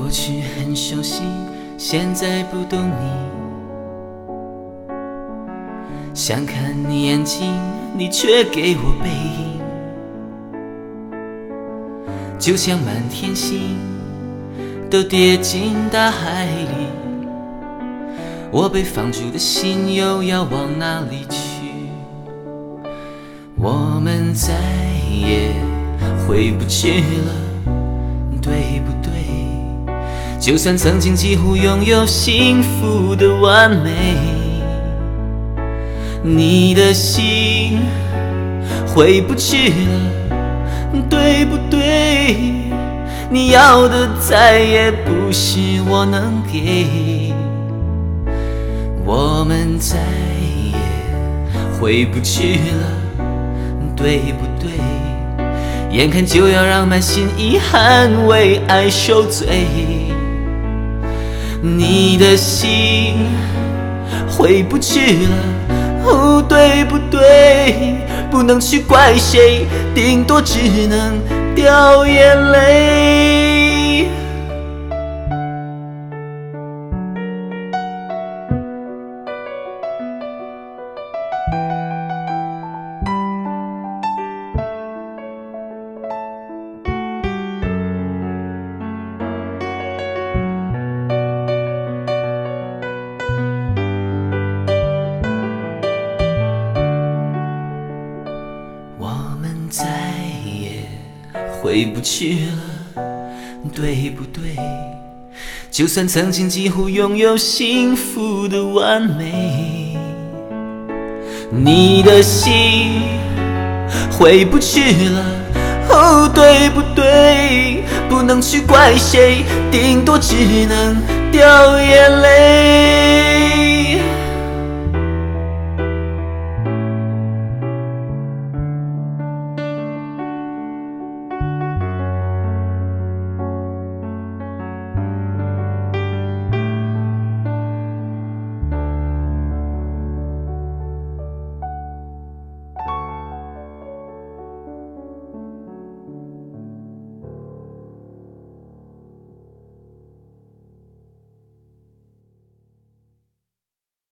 过去很熟悉，现在不懂你。想看你眼睛，你却给我背影，就像满天星都跌进大海里，我被放逐的心又要往哪里去？我们再也回不去了，对不对？就算曾经几乎拥有幸福的完美，你的心回不去了，对不对？你要的再也不是我能给，我们再也回不去了，对不对？眼看就要让满心遗憾为爱受罪，你的心回不去了，对不对？不能去怪谁，顶多只能掉眼泪。再也回不去了，对不对？就算曾经几乎拥有幸福的完美，你的心回不去了，对不对？不能去怪谁，顶多只能掉眼泪。